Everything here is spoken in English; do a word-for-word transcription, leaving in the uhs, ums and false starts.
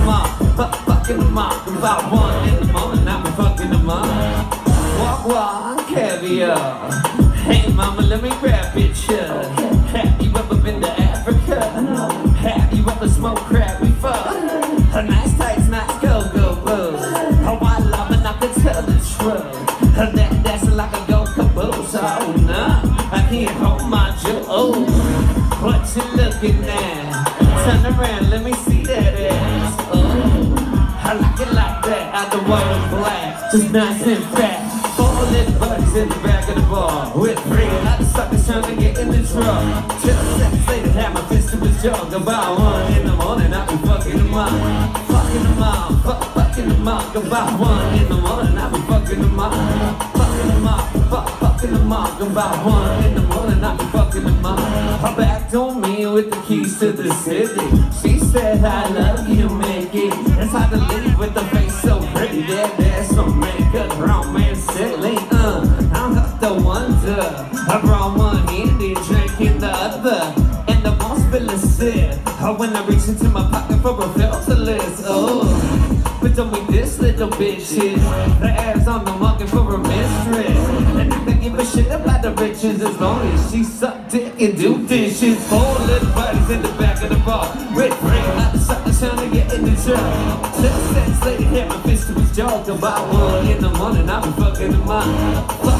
up, fuck, fucking them up. About one in the morning, I'll be fucking them up. Walk, walk, caviar. Hey mama, let me grab it, yeah. Have you ever been to Africa? Have you ever smoked crab before? Her nice tights, nice go-go boots. Her white love and I can tell the truth. Her that dancing like a go-caboose. Oh no, I can't hold my jewels. What you looking at? Turn around, let me see that ass. Oh, I like it like that. Out the white and black, just nice and fat. Four little buddies in the back of the bar with three other suckers trying to get in the truck. Till seconds later, had my fist to his jug. About one in the morning, I be fucking them up, fucking them up, fuck, fucking them up. About one in the morning, I be fucking them up, fucking them up, fuck, fucking them up. About one in the morning, I be fucking them up. Her back on me with the keys to the city. She said, I love you, Mickey. It's hard to leave with the face so pretty. There, there's some makeup, wrong man, silly. Uh, I'm not the wonder. I brought one handy, drinking the other, and the boss spill a sip. Oh, when I reach into my pocket for a filter list. Oh, but don't make this little bitch hit. The ass on the market for a mistress, and I can give a shit about the riches as long as she suck dick and do dishes. Four little buddies in the back of the bar with three other suckers trying to get in the truck. Till seconds later, had my fist to his jaw. About one in the morning, I be fucking them up.